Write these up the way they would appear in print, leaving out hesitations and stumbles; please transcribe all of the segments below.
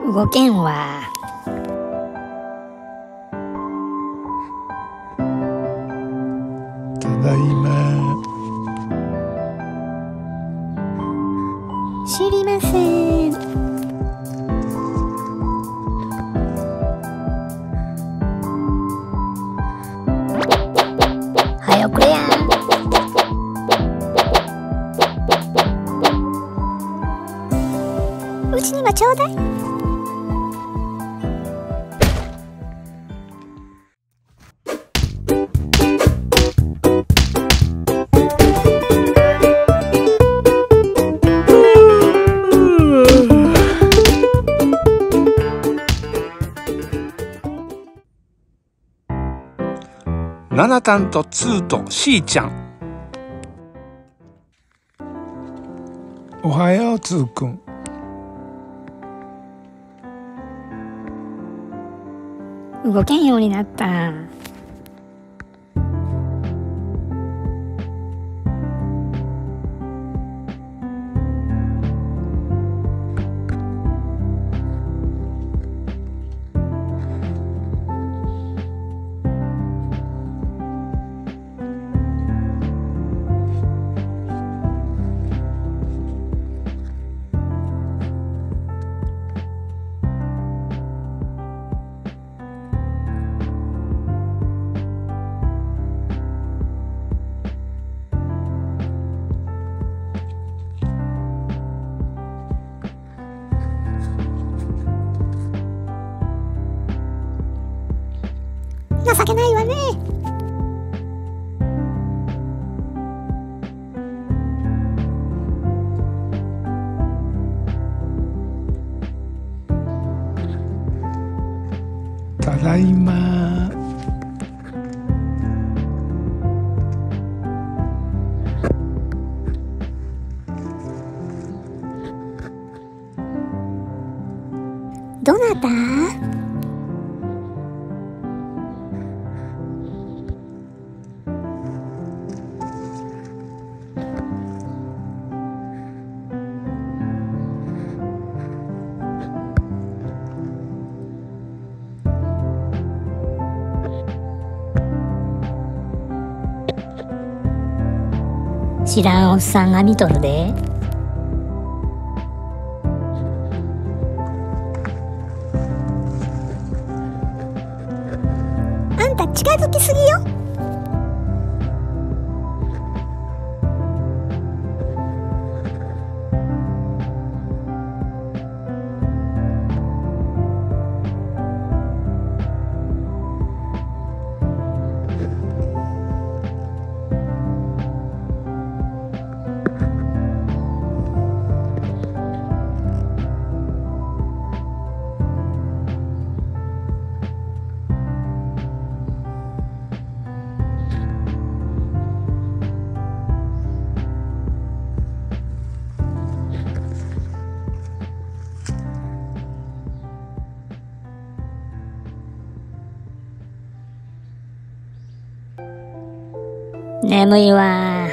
動けんわ。 ただいま。 知りません。はよくれや。うちにもちょうだい。 ナナタンとツーとシーちゃん。おはようツーくん。 動けんようになった。情けないわね。 ただいま。 どなた？知らんおっさんが見とるで。あんた近づきすぎよ。眠いわ。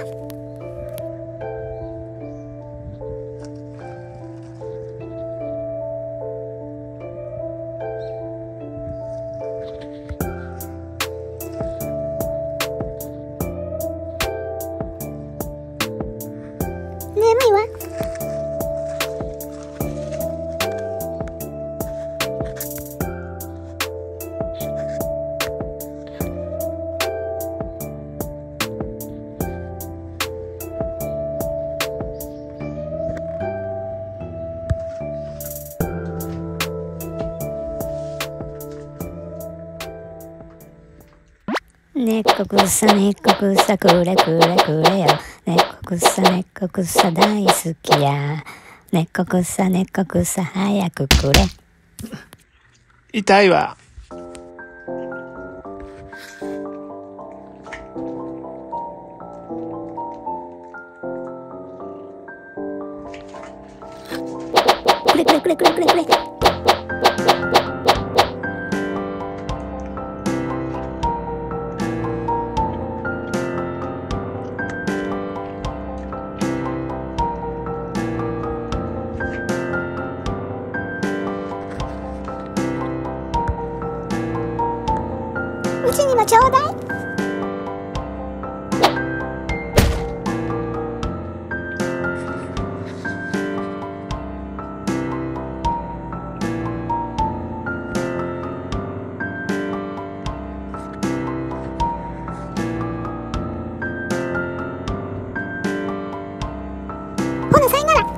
眠いわ。ねっこくさねっこくさくれくれくれよ。ねっこくさねっこくさ大好きや。ねっこくさねっこくさ早くくれ。 痛いわ。 くれくれくれくれくれくれ。 うちにもちょうだい。ほなさいなら。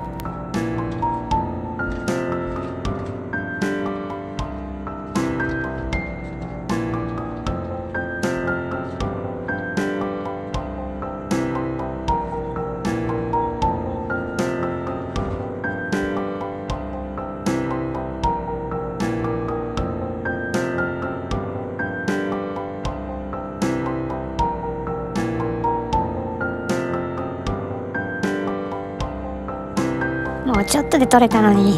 もうちょっとで取れたのに。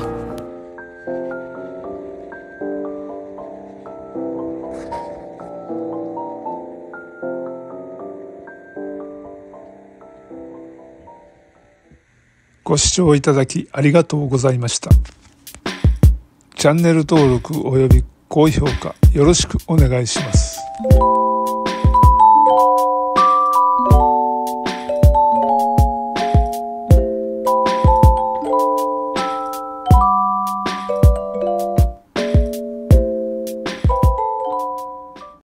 ご視聴いただきありがとうございました。チャンネル登録および高評価よろしくお願いします。